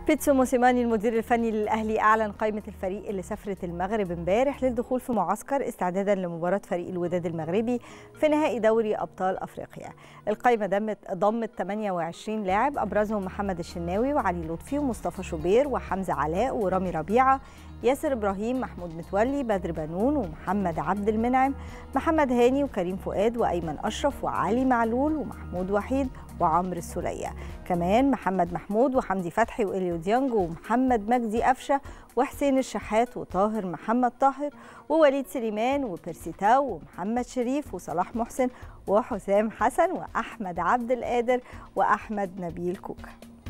بيتسو موسيماني المدير الفني للأهلي أعلن قائمة الفريق اللي سافرت المغرب امبارح للدخول في معسكر استعدادا لمباراة فريق الوداد المغربي في نهائي دوري أبطال أفريقيا. القائمة ضمت 28 لاعب أبرزهم محمد الشناوي وعلي لطفي ومصطفى شوبير وحمزة علاء ورامي ربيعة، ياسر إبراهيم، محمود متولي، بدر بنون ومحمد عبد المنعم، محمد هاني وكريم فؤاد وأيمن أشرف وعلي معلول ومحمود وحيد وعمرو السولية، كمان محمد محمود وحمدي فتحي وإليو ديانج ومحمد مجدي قفشة وحسين الشحات وطاهر محمد طاهر ووليد سليمان وبيرسي تاو ومحمد شريف وصلاح محسن وحسام حسن وأحمد عبد القادر وأحمد نبيل كوكا.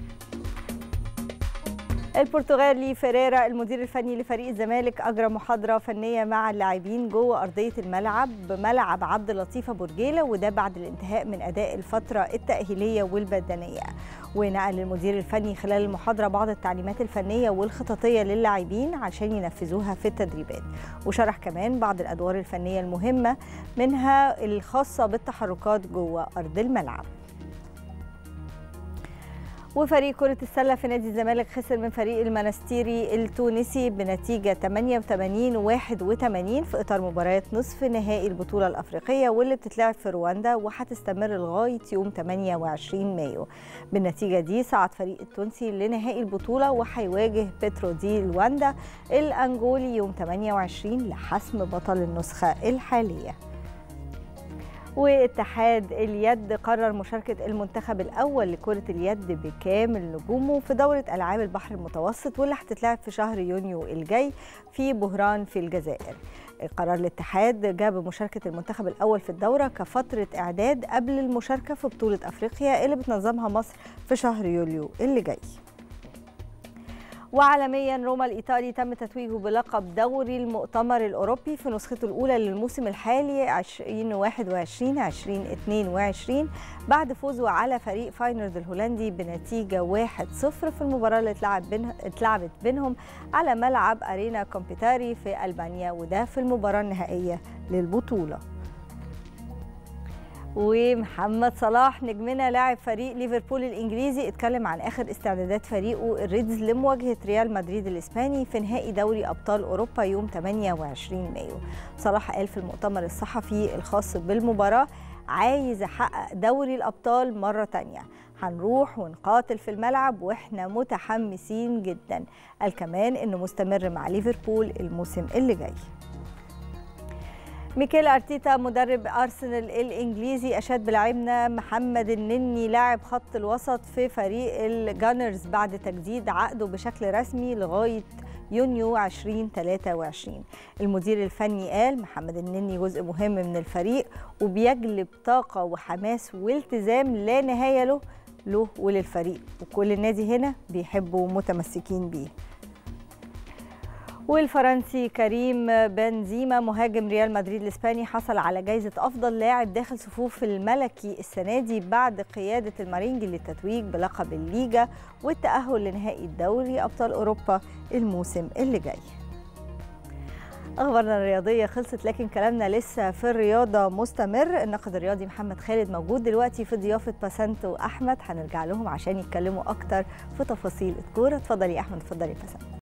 البرتغالي فيريرا المدير الفني لفريق الزمالك أجرى محاضرة فنية مع اللاعبين جوه أرضية الملعب بملعب عبد اللطيف أبو رجيلة، وده بعد الانتهاء من أداء الفترة التأهيلية والبدنية. ونقل المدير الفني خلال المحاضرة بعض التعليمات الفنية والخططية للاعبين عشان ينفذوها في التدريبات، وشرح كمان بعض الأدوار الفنية المهمة منها الخاصة بالتحركات جوه أرض الملعب. وفريق كرة السلة في نادي الزمالك خسر من فريق المنستيري التونسي بنتيجة 88-81 في إطار مباريات نصف نهائي البطولة الأفريقية واللي بتتلعب في رواندا وهتستمر لغاية يوم 28 مايو. بالنتيجة دي صعد فريق التونسي لنهائي البطولة وهيواجه بيترو دي لواندا الأنجولي يوم 28 لحسم بطل النسخة الحالية. واتحاد اليد قرر مشاركة المنتخب الأول لكرة اليد بكامل نجومه في دورة ألعاب البحر المتوسط واللي هتتلعب في شهر يونيو الجاي في بهران في الجزائر. قرار الاتحاد جاب مشاركة المنتخب الأول في الدورة كفترة إعداد قبل المشاركة في بطولة أفريقيا اللي بتنظمها مصر في شهر يوليو اللي جاي. وعالميا روما الإيطالي تم تتويجه بلقب دوري المؤتمر الأوروبي في نسخته الأولى للموسم الحالي 2021-2022 بعد فوزه على فريق فاينورد الهولندي بنتيجة 1-0 في المباراة اللي اتلعبت بينهم على ملعب أرينا كومبيتاري في ألبانيا، وده في المباراة النهائية للبطولة. ومحمد صلاح نجمنا لاعب فريق ليفربول الإنجليزي اتكلم عن آخر استعدادات فريقه الريدز لمواجهة ريال مدريد الإسباني في نهائي دوري أبطال أوروبا يوم 28 مايو. صلاح قال في المؤتمر الصحفي الخاص بالمباراة: عايز أحقق دوري الأبطال مرة تانية، هنروح ونقاتل في الملعب وإحنا متحمسين جدا. قال كمان إنه مستمر مع ليفربول الموسم اللي جاي. ميكيل أرتيتا مدرب أرسنال الإنجليزي أشاد بلاعبنا محمد النني لاعب خط الوسط في فريق الجانرز بعد تجديد عقده بشكل رسمي لغاية يونيو 2023. المدير الفني قال: محمد النني جزء مهم من الفريق وبيجلب طاقة وحماس والتزام لا نهاية له وللفريق، وكل النادي هنا بيحبوا ومتمسكين بيه. والفرنسي كريم بنزيما مهاجم ريال مدريد الإسباني حصل على جائزة أفضل لاعب داخل صفوف الملكي السنة دي بعد قيادة المارينجي للتتويج بلقب الليجا والتأهل لنهائي الدوري أبطال أوروبا الموسم اللي جاي. أخبارنا الرياضية خلصت، لكن كلامنا لسه في الرياضة مستمر. الناقد الرياضي محمد خالد موجود دلوقتي في ضيافة باسنت وأحمد، هنرجع لهم عشان يتكلموا أكتر في تفاصيل الكورة. اتفضلي يا أحمد. اتفضلي يا باسنت.